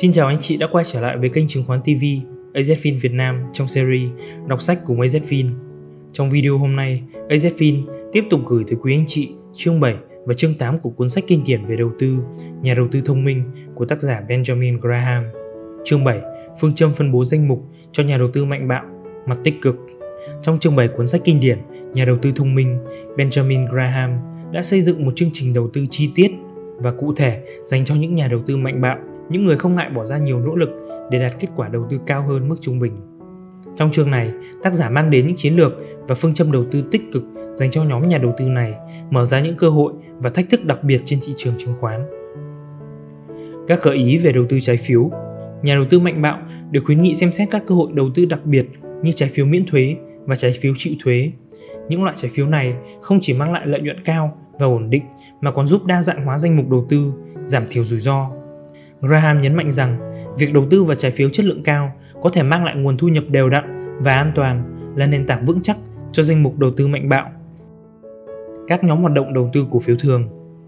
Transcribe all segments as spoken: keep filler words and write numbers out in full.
Xin chào anh chị đã quay trở lại với kênh chứng khoán ti vi a zét Fin Việt Nam trong series đọc sách cùng a zét Fin. Trong video hôm nay, a zét Fin tiếp tục gửi tới quý anh chị chương bảy và chương tám của cuốn sách kinh điển về đầu tư Nhà đầu tư thông minh của tác giả Benjamin Graham. Chương bảy, phương châm phân bố danh mục cho nhà đầu tư mạnh bạo, mặt tích cực. Trong chương bảy cuốn sách kinh điển Nhà đầu tư thông minh, Benjamin Graham đã xây dựng một chương trình đầu tư chi tiết và cụ thể dành cho những nhà đầu tư mạnh bạo, những người không ngại bỏ ra nhiều nỗ lực để đạt kết quả đầu tư cao hơn mức trung bình. Trong chương này, tác giả mang đến những chiến lược và phương châm đầu tư tích cực dành cho nhóm nhà đầu tư này, mở ra những cơ hội và thách thức đặc biệt trên thị trường chứng khoán. Các gợi ý về đầu tư trái phiếu. Nhà đầu tư mạnh bạo được khuyến nghị xem xét các cơ hội đầu tư đặc biệt như trái phiếu miễn thuế và trái phiếu chịu thuế. Những loại trái phiếu này không chỉ mang lại lợi nhuận cao và ổn định mà còn giúp đa dạng hóa danh mục đầu tư, giảm thiểu rủi ro. Graham nhấn mạnh rằng việc đầu tư vào trái phiếu chất lượng cao có thể mang lại nguồn thu nhập đều đặn và an toàn, là nền tảng vững chắc cho danh mục đầu tư mạnh bạo. Các nhóm hoạt động đầu tư cổ phiếu thường.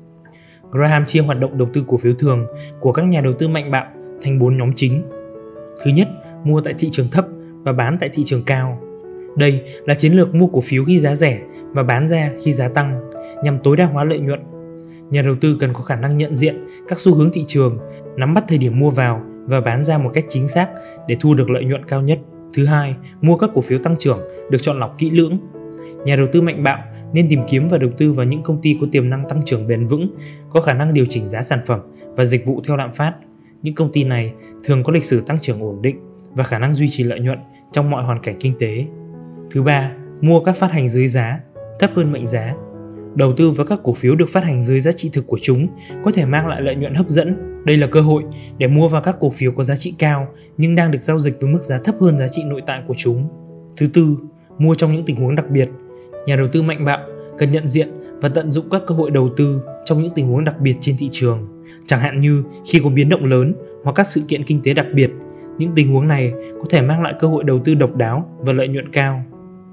Graham chia hoạt động đầu tư cổ phiếu thường của các nhà đầu tư mạnh bạo thành bốn nhóm chính. Thứ nhất, mua tại thị trường thấp và bán tại thị trường cao. Đây là chiến lược mua cổ phiếu khi giá rẻ và bán ra khi giá tăng nhằm tối đa hóa lợi nhuận. Nhà đầu tư cần có khả năng nhận diện các xu hướng thị trường, nắm bắt thời điểm mua vào và bán ra một cách chính xác để thu được lợi nhuận cao nhất. Thứ hai, mua các cổ phiếu tăng trưởng được chọn lọc kỹ lưỡng. Nhà đầu tư mạnh bạo nên tìm kiếm và đầu tư vào những công ty có tiềm năng tăng trưởng bền vững, có khả năng điều chỉnh giá sản phẩm và dịch vụ theo lạm phát. Những công ty này thường có lịch sử tăng trưởng ổn định và khả năng duy trì lợi nhuận trong mọi hoàn cảnh kinh tế. Thứ ba, mua các phát hành dưới giá, thấp hơn mệnh giá. Đầu tư vào các cổ phiếu được phát hành dưới giá trị thực của chúng có thể mang lại lợi nhuận hấp dẫn. Đây là cơ hội để mua vào các cổ phiếu có giá trị cao nhưng đang được giao dịch với mức giá thấp hơn giá trị nội tại của chúng. Thứ tư, mua trong những tình huống đặc biệt. Nhà đầu tư mạnh bạo cần nhận diện và tận dụng các cơ hội đầu tư trong những tình huống đặc biệt trên thị trường, chẳng hạn như khi có biến động lớn hoặc các sự kiện kinh tế đặc biệt. Những tình huống này có thể mang lại cơ hội đầu tư độc đáo và lợi nhuận cao.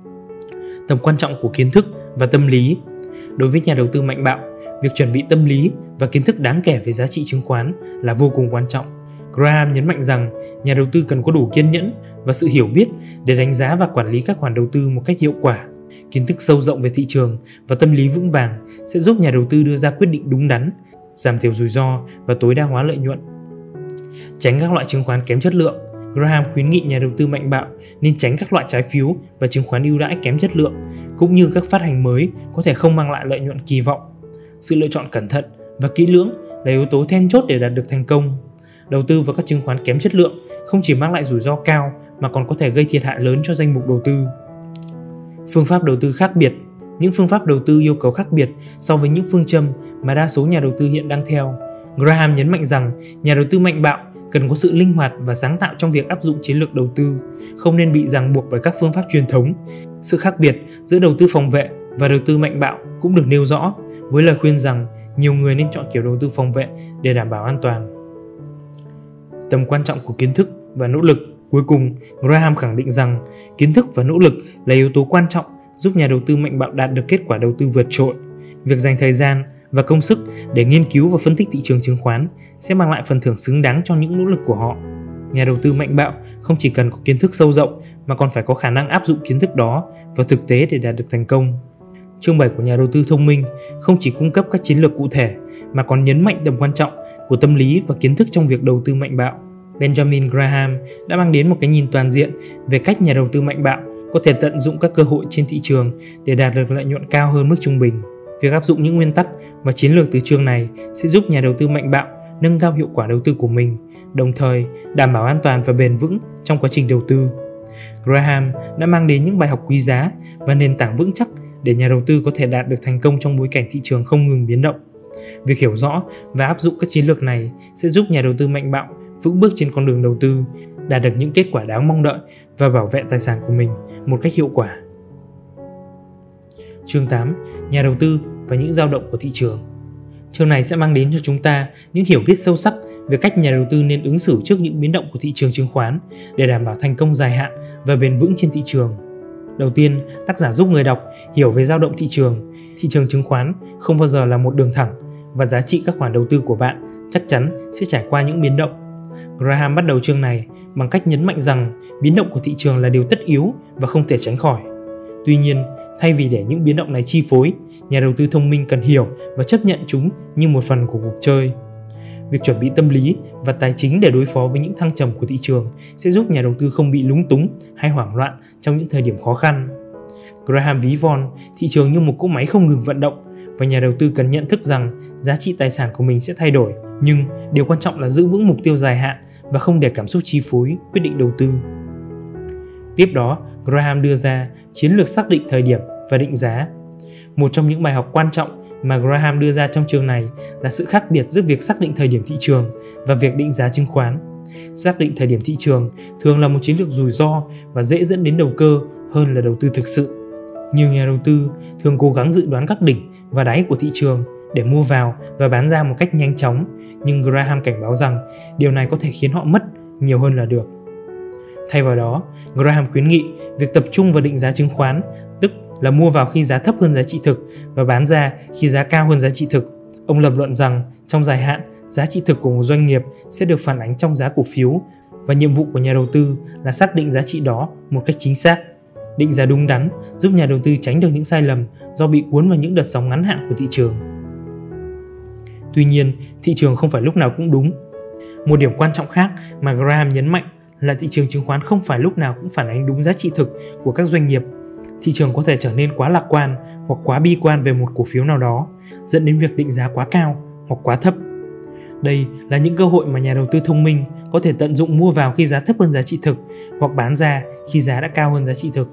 Tầm quan trọng của kiến thức và tâm lý. Đối với nhà đầu tư mạnh bạo, việc chuẩn bị tâm lý và kiến thức đáng kể về giá trị chứng khoán là vô cùng quan trọng. Graham nhấn mạnh rằng nhà đầu tư cần có đủ kiên nhẫn và sự hiểu biết để đánh giá và quản lý các khoản đầu tư một cách hiệu quả. Kiến thức sâu rộng về thị trường và tâm lý vững vàng sẽ giúp nhà đầu tư đưa ra quyết định đúng đắn, giảm thiểu rủi ro và tối đa hóa lợi nhuận. Tránh các loại chứng khoán kém chất lượng. Graham khuyến nghị nhà đầu tư mạnh bạo nên tránh các loại trái phiếu và chứng khoán ưu đãi kém chất lượng, cũng như các phát hành mới có thể không mang lại lợi nhuận kỳ vọng. Sự lựa chọn cẩn thận và kỹ lưỡng là yếu tố then chốt để đạt được thành công. Đầu tư vào các chứng khoán kém chất lượng không chỉ mang lại rủi ro cao mà còn có thể gây thiệt hại lớn cho danh mục đầu tư. Phương pháp đầu tư khác biệt. Những phương pháp đầu tư yêu cầu khác biệt so với những phương châm mà đa số nhà đầu tư hiện đang theo. Graham nhấn mạnh rằng nhà đầu tư mạnh bạo cần có sự linh hoạt và sáng tạo trong việc áp dụng chiến lược đầu tư, không nên bị ràng buộc bởi các phương pháp truyền thống. Sự khác biệt giữa đầu tư phòng vệ và đầu tư mạnh bạo cũng được nêu rõ, với lời khuyên rằng nhiều người nên chọn kiểu đầu tư phòng vệ để đảm bảo an toàn. Tầm quan trọng của kiến thức và nỗ lực. Cuối cùng, Graham khẳng định rằng kiến thức và nỗ lực là yếu tố quan trọng giúp nhà đầu tư mạnh bạo đạt được kết quả đầu tư vượt trội. Việc dành thời gian và công sức để nghiên cứu và phân tích thị trường chứng khoán sẽ mang lại phần thưởng xứng đáng cho những nỗ lực của họ. Nhà đầu tư mạnh bạo không chỉ cần có kiến thức sâu rộng mà còn phải có khả năng áp dụng kiến thức đó vào thực tế để đạt được thành công. Chương bảy của nhà đầu tư thông minh không chỉ cung cấp các chiến lược cụ thể mà còn nhấn mạnh tầm quan trọng của tâm lý và kiến thức trong việc đầu tư mạnh bạo. Benjamin Graham đã mang đến một cái nhìn toàn diện về cách nhà đầu tư mạnh bạo có thể tận dụng các cơ hội trên thị trường để đạt được lợi nhuận cao hơn mức trung bình. Việc áp dụng những nguyên tắc và chiến lược từ chương này sẽ giúp nhà đầu tư mạnh bạo nâng cao hiệu quả đầu tư của mình, đồng thời đảm bảo an toàn và bền vững trong quá trình đầu tư. Graham đã mang đến những bài học quý giá và nền tảng vững chắc để nhà đầu tư có thể đạt được thành công trong bối cảnh thị trường không ngừng biến động. Việc hiểu rõ và áp dụng các chiến lược này sẽ giúp nhà đầu tư mạnh bạo vững bước trên con đường đầu tư, đạt được những kết quả đáng mong đợi và bảo vệ tài sản của mình một cách hiệu quả. Chương tám. Nhà đầu tư và những dao động của thị trường. Chương này sẽ mang đến cho chúng ta những hiểu biết sâu sắc về cách nhà đầu tư nên ứng xử trước những biến động của thị trường chứng khoán để đảm bảo thành công dài hạn và bền vững trên thị trường. Đầu tiên, tác giả giúp người đọc hiểu về dao động thị trường. Thị trường chứng khoán không bao giờ là một đường thẳng và giá trị các khoản đầu tư của bạn chắc chắn sẽ trải qua những biến động. Graham bắt đầu chương này bằng cách nhấn mạnh rằng biến động của thị trường là điều tất yếu và không thể tránh khỏi. Tuy nhiên, thay vì để những biến động này chi phối, nhà đầu tư thông minh cần hiểu và chấp nhận chúng như một phần của cuộc chơi. Việc chuẩn bị tâm lý và tài chính để đối phó với những thăng trầm của thị trường sẽ giúp nhà đầu tư không bị lúng túng hay hoảng loạn trong những thời điểm khó khăn. Graham ví von thị trường như một cỗ máy không ngừng vận động và nhà đầu tư cần nhận thức rằng giá trị tài sản của mình sẽ thay đổi, nhưng điều quan trọng là giữ vững mục tiêu dài hạn và không để cảm xúc chi phối quyết định đầu tư. Tiếp đó, Graham đưa ra chiến lược xác định thời điểm và định giá. Một trong những bài học quan trọng mà Graham đưa ra trong chương này là sự khác biệt giữa việc xác định thời điểm thị trường và việc định giá chứng khoán. Xác định thời điểm thị trường thường là một chiến lược rủi ro và dễ dẫn đến đầu cơ hơn là đầu tư thực sự. Nhiều nhà đầu tư thường cố gắng dự đoán các đỉnh và đáy của thị trường để mua vào và bán ra một cách nhanh chóng, nhưng Graham cảnh báo rằng điều này có thể khiến họ mất nhiều hơn là được. Thay vào đó, Graham khuyến nghị việc tập trung vào định giá chứng khoán, tức là mua vào khi giá thấp hơn giá trị thực và bán ra khi giá cao hơn giá trị thực. Ông lập luận rằng trong dài hạn, giá trị thực của một doanh nghiệp sẽ được phản ánh trong giá cổ phiếu và nhiệm vụ của nhà đầu tư là xác định giá trị đó một cách chính xác. Định giá đúng đắn giúp nhà đầu tư tránh được những sai lầm do bị cuốn vào những đợt sóng ngắn hạn của thị trường. Tuy nhiên, thị trường không phải lúc nào cũng đúng. Một điểm quan trọng khác mà Graham nhấn mạnh là thị trường chứng khoán không phải lúc nào cũng phản ánh đúng giá trị thực của các doanh nghiệp. Thị trường có thể trở nên quá lạc quan hoặc quá bi quan về một cổ phiếu nào đó, dẫn đến việc định giá quá cao hoặc quá thấp. Đây là những cơ hội mà nhà đầu tư thông minh có thể tận dụng mua vào khi giá thấp hơn giá trị thực hoặc bán ra khi giá đã cao hơn giá trị thực.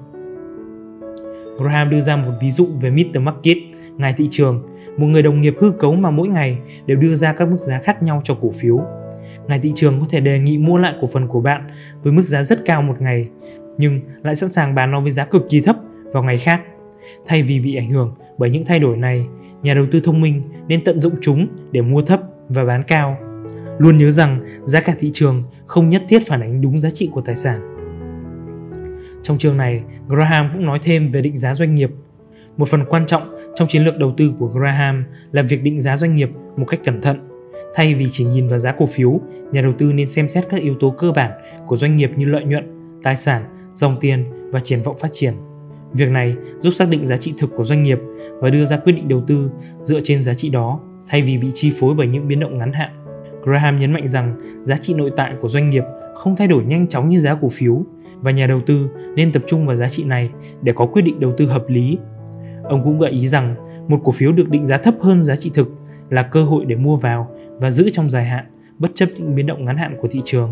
Graham đưa ra một ví dụ về mít-tơ Market, ngài thị trường, một người đồng nghiệp hư cấu mà mỗi ngày đều đưa ra các mức giá khác nhau cho cổ phiếu. Ngài thị trường có thể đề nghị mua lại cổ phần của bạn với mức giá rất cao một ngày, nhưng lại sẵn sàng bán nó với giá cực kỳ thấp vào ngày khác. Thay vì bị ảnh hưởng bởi những thay đổi này, nhà đầu tư thông minh nên tận dụng chúng để mua thấp và bán cao. Luôn nhớ rằng giá cả thị trường không nhất thiết phản ánh đúng giá trị của tài sản. Trong chương này, Graham cũng nói thêm về định giá doanh nghiệp. Một phần quan trọng trong chiến lược đầu tư của Graham là việc định giá doanh nghiệp một cách cẩn thận. Thay vì chỉ nhìn vào giá cổ phiếu, nhà đầu tư nên xem xét các yếu tố cơ bản của doanh nghiệp như lợi nhuận, tài sản, dòng tiền và triển vọng phát triển. Việc này giúp xác định giá trị thực của doanh nghiệp và đưa ra quyết định đầu tư dựa trên giá trị đó, thay vì bị chi phối bởi những biến động ngắn hạn. Graham nhấn mạnh rằng giá trị nội tại của doanh nghiệp không thay đổi nhanh chóng như giá cổ phiếu và nhà đầu tư nên tập trung vào giá trị này để có quyết định đầu tư hợp lý. Ông cũng gợi ý rằng một cổ phiếu được định giá thấp hơn giá trị thực là cơ hội để mua vào và giữ trong dài hạn, bất chấp những biến động ngắn hạn của thị trường.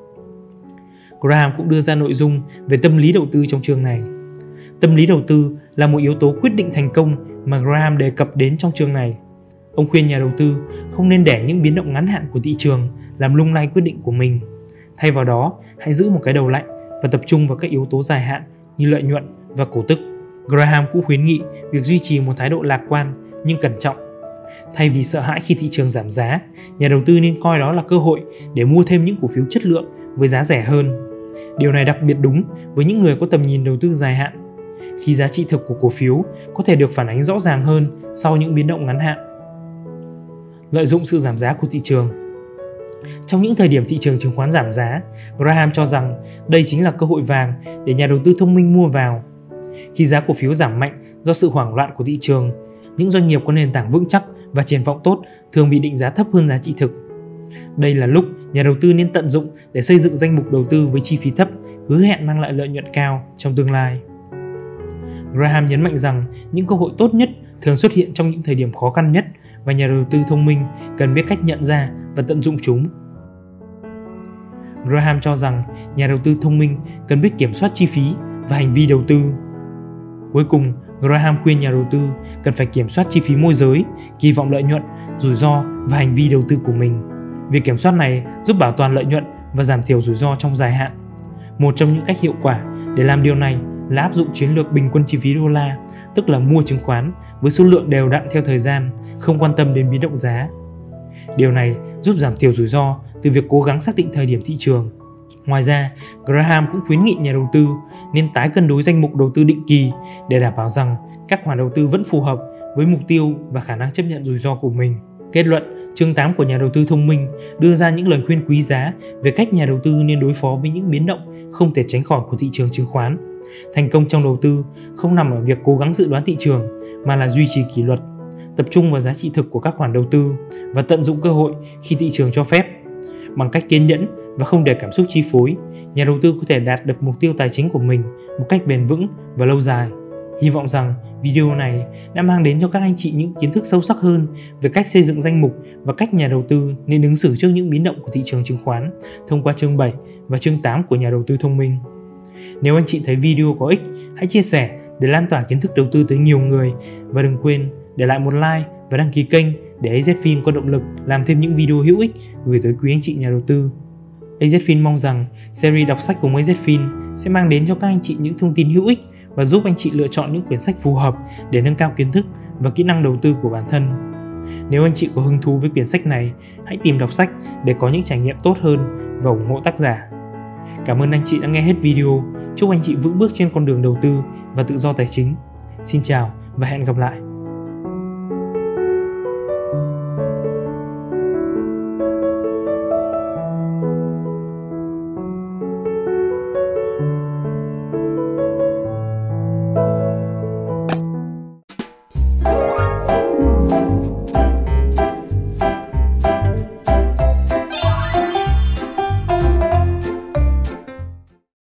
Graham cũng đưa ra nội dung về tâm lý đầu tư trong chương này. Tâm lý đầu tư là một yếu tố quyết định thành công mà Graham đề cập đến trong chương này. Ông khuyên nhà đầu tư không nên để những biến động ngắn hạn của thị trường làm lung lay quyết định của mình. Thay vào đó, hãy giữ một cái đầu lạnh và tập trung vào các yếu tố dài hạn như lợi nhuận và cổ tức. Graham cũng khuyến nghị việc duy trì một thái độ lạc quan nhưng cẩn trọng. Thay vì sợ hãi khi thị trường giảm giá, nhà đầu tư nên coi đó là cơ hội để mua thêm những cổ phiếu chất lượng với giá rẻ hơn. Điều này đặc biệt đúng với những người có tầm nhìn đầu tư dài hạn, khi giá trị thực của cổ phiếu có thể được phản ánh rõ ràng hơn sau những biến động ngắn hạn. Lợi dụng sự giảm giá của thị trường. Trong những thời điểm thị trường chứng khoán giảm giá, Graham cho rằng đây chính là cơ hội vàng để nhà đầu tư thông minh mua vào. Khi giá cổ phiếu giảm mạnh do sự hoảng loạn của thị trường, những doanh nghiệp có nền tảng vững chắc và triển vọng tốt thường bị định giá thấp hơn giá trị thực. Đây là lúc nhà đầu tư nên tận dụng để xây dựng danh mục đầu tư với chi phí thấp, hứa hẹn mang lại lợi nhuận cao trong tương lai. Graham nhấn mạnh rằng những cơ hội tốt nhất thường xuất hiện trong những thời điểm khó khăn nhất và nhà đầu tư thông minh cần biết cách nhận ra và tận dụng chúng. Graham cho rằng nhà đầu tư thông minh cần biết kiểm soát chi phí và hành vi đầu tư. Cuối cùng, Graham khuyên nhà đầu tư cần phải kiểm soát chi phí môi giới, kỳ vọng lợi nhuận, rủi ro và hành vi đầu tư của mình. Việc kiểm soát này giúp bảo toàn lợi nhuận và giảm thiểu rủi ro trong dài hạn. Một trong những cách hiệu quả để làm điều này là áp dụng chiến lược bình quân chi phí đô la, tức là mua chứng khoán với số lượng đều đặn theo thời gian, không quan tâm đến biến động giá. Điều này giúp giảm thiểu rủi ro từ việc cố gắng xác định thời điểm thị trường. Ngoài ra, Graham cũng khuyến nghị nhà đầu tư nên tái cân đối danh mục đầu tư định kỳ để đảm bảo rằng các khoản đầu tư vẫn phù hợp với mục tiêu và khả năng chấp nhận rủi ro của mình. Kết luận, chương tám của Nhà đầu tư thông minh đưa ra những lời khuyên quý giá về cách nhà đầu tư nên đối phó với những biến động không thể tránh khỏi của thị trường chứng khoán. Thành công trong đầu tư không nằm ở việc cố gắng dự đoán thị trường, mà là duy trì kỷ luật, tập trung vào giá trị thực của các khoản đầu tư và tận dụng cơ hội khi thị trường cho phép. Bằng cách kiên nhẫn và không để cảm xúc chi phối, nhà đầu tư có thể đạt được mục tiêu tài chính của mình một cách bền vững và lâu dài. Hy vọng rằng video này đã mang đến cho các anh chị những kiến thức sâu sắc hơn về cách xây dựng danh mục và cách nhà đầu tư nên ứng xử trước những biến động của thị trường chứng khoán thông qua chương bảy và chương tám của Nhà đầu tư thông minh. Nếu anh chị thấy video có ích, hãy chia sẻ để lan tỏa kiến thức đầu tư tới nhiều người, và đừng quên để lại một like và đăng ký kênh để AZFin có động lực làm thêm những video hữu ích gửi tới quý anh chị nhà đầu tư. AZFin mong rằng series đọc sách cùng AZFin sẽ mang đến cho các anh chị những thông tin hữu ích và giúp anh chị lựa chọn những quyển sách phù hợp để nâng cao kiến thức và kỹ năng đầu tư của bản thân. Nếu anh chị có hứng thú với quyển sách này, hãy tìm đọc sách để có những trải nghiệm tốt hơn và ủng hộ tác giả. Cảm ơn anh chị đã nghe hết video. Chúc anh chị vững bước trên con đường đầu tư và tự do tài chính. Xin chào và hẹn gặp lại.